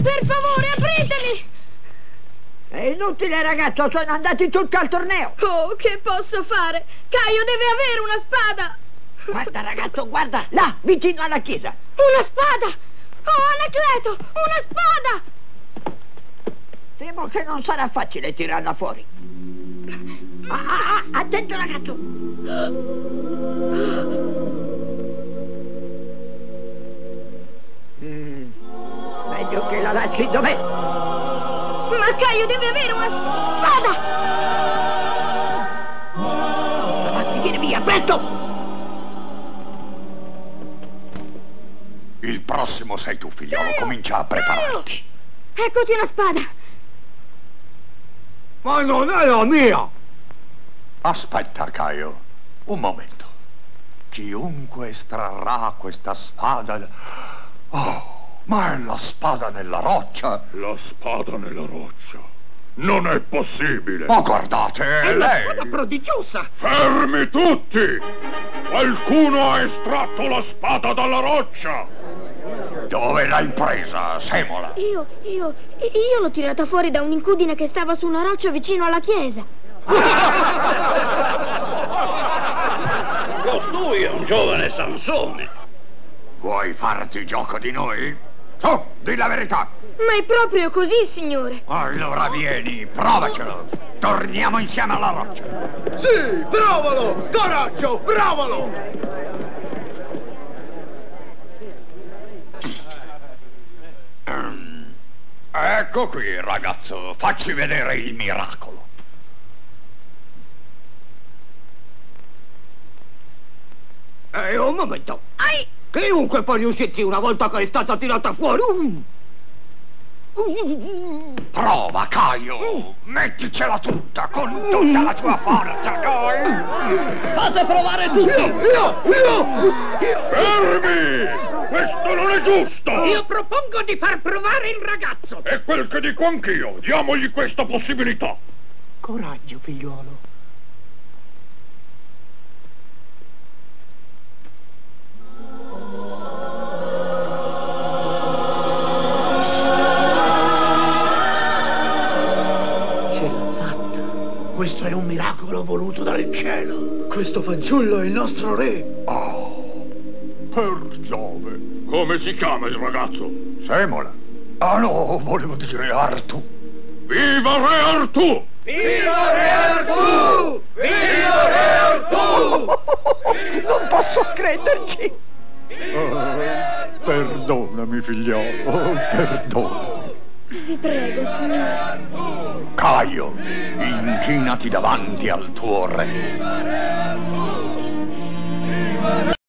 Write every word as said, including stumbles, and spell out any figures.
Per favore, apritemi! È inutile, ragazzo, sono andati tutti al torneo. Oh, che posso fare? Caio deve avere una spada! Guarda, ragazzo, guarda, là, vicino alla chiesa. Una spada! Oh, Anacleto, una spada! Temo che non sarà facile tirarla fuori. Ah, ah, ah, attento, ragazzo! Mm, meglio che la lasci dov'è. Ma Caio deve avere una spada! Avanti, vieni via, presto! Il prossimo sei tu, figliolo. Caio, comincia a prepararti. Caio. Eccoti una spada! Ma non è la mia! Aspetta, Caio. Un momento. Chiunque estrarrà questa spada... Oh, ma è la spada nella roccia! La spada nella roccia? Non è possibile! Ma guardate, è la lei! spada prodigiosa! Fermi tutti! Qualcuno ha estratto la spada dalla roccia! Dove l'hai presa, Semola? Io, io, io l'ho tirata fuori da un'incudine che stava su una roccia vicino alla chiesa. Costui è un giovane Sansone. Vuoi farti gioco di noi? Su, di la verità! Ma è proprio così, signore. Allora vieni, provacelo. Torniamo insieme alla roccia. Sì, provalo! Coraggio, provalo! Mm. Ecco qui, ragazzo. Facci vedere il miracolo. Eh, un momento. Ai! Chiunque può riuscirci una volta che è stata tirata fuori. Prova, Caio. Metticela tutta, con tutta la tua forza, dai. Fate provare tutti! Io, io, io! Fermi! Questo non è giusto! Io propongo di far provare il ragazzo! È quel che dico anch'io. Diamogli questa possibilità. Coraggio, figliuolo. Questo è un miracolo voluto dal cielo. Questo fanciullo è il nostro re. Oh, per Giove. Come si chiama il ragazzo? Semola. Ah no, volevo dire Artù. Viva Re Artù! Viva Re Artù! Viva Re Artù! Non posso crederci. Oh, perdonami, figliolo, oh, perdonami. Vi prego, signore. Caio, inchinati davanti al tuo re.